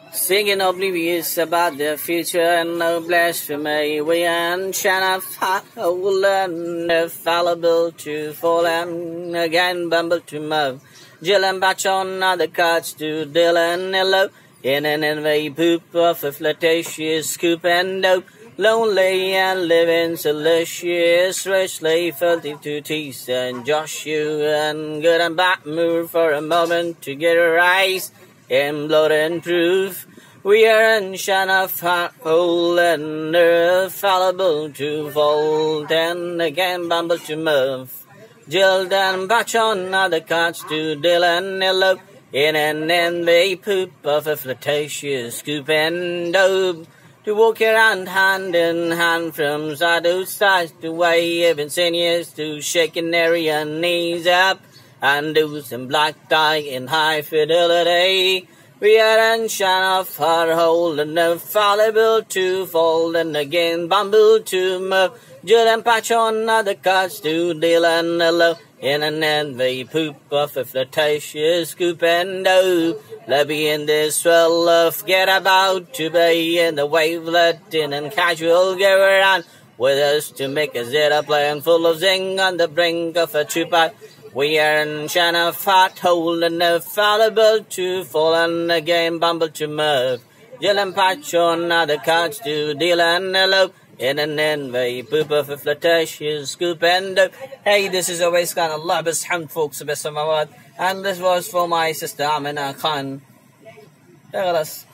Singing oblivious about the future and no blasphemy. We and Shanna and fallible to fall and again bumble to mow. Jill and batch on other cards to Dylan hello. In an envy poop of a flirtatious scoop and dope. Lonely and living delicious, richly filthy to tease and Josh you and good and bad move for a moment to get a rise in blood and proof. We are in Shanna fat hole and they're fallible to fold and again bumble to move. Jill and batch on other cards to Dylan hello. In an envy poop of a flirtatious scoop and dope. To walk around hand in hand from side to side to wave insinuous to shaking area knees up and do some black tie in high fidelity. We are in shine off our hole and no fallible to fold and again bumble to move. Jill and patch on other cards to deal and hello. In an envy poop of a flirtatious scoop and dope. Levy in this swell of get about to be in the wavelet in and casual go around with us to make a zeta plan full of zing on the brink of a chupa. We are in Shanna fat hole and no fallible to fall and again bumble to move. Jill and patch on other cards to deal and hello. In an envy poop of a flirtatious scoop and dope. Hey, this is always Khan. Allah bas hamd folks bas samawat. And this was for my sister Amina Khan. خلاص